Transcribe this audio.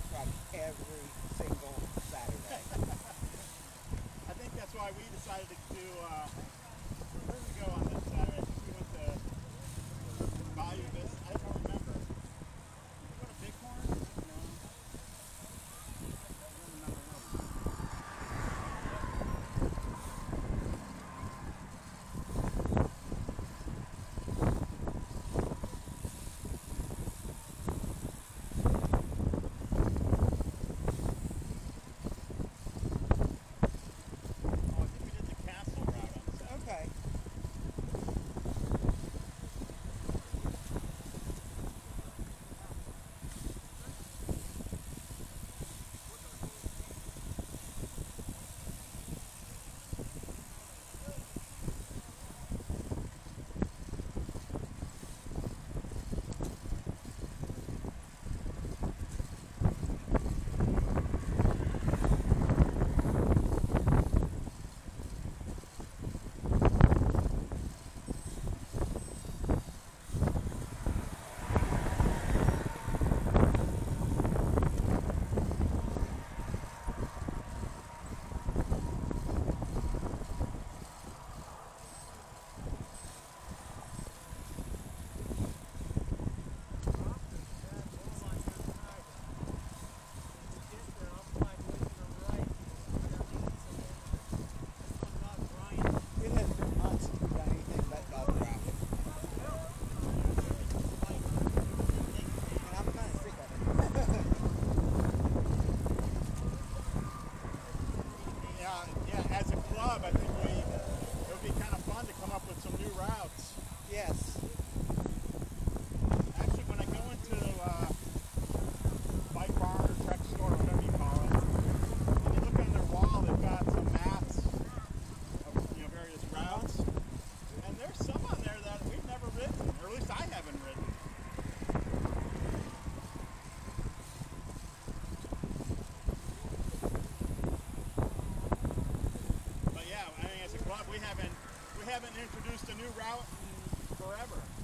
truck every single Saturday. I think that's why we decided to do, where did we go on this Saturday? I think we went to Bayou Vista. I don't remember. Did we go to Bighorn? No. I don't remember where we went. Oh, I think we did the Castle route on Saturday. Okay. It has been months since we've done anything but dog traffic. And I'm kind of sick of it. Yeah, as a club, I think it would be kind of fun to come up with some new routes. Yes. Actually, when I go into Bike Barn or Trek Store, whatever you call it, and you look on their wall, they've got some maps of various routes, and there's some on there that we've never ridden, or at least I haven't ridden. But yeah, I mean, as a club, we haven't introduced a new route in forever.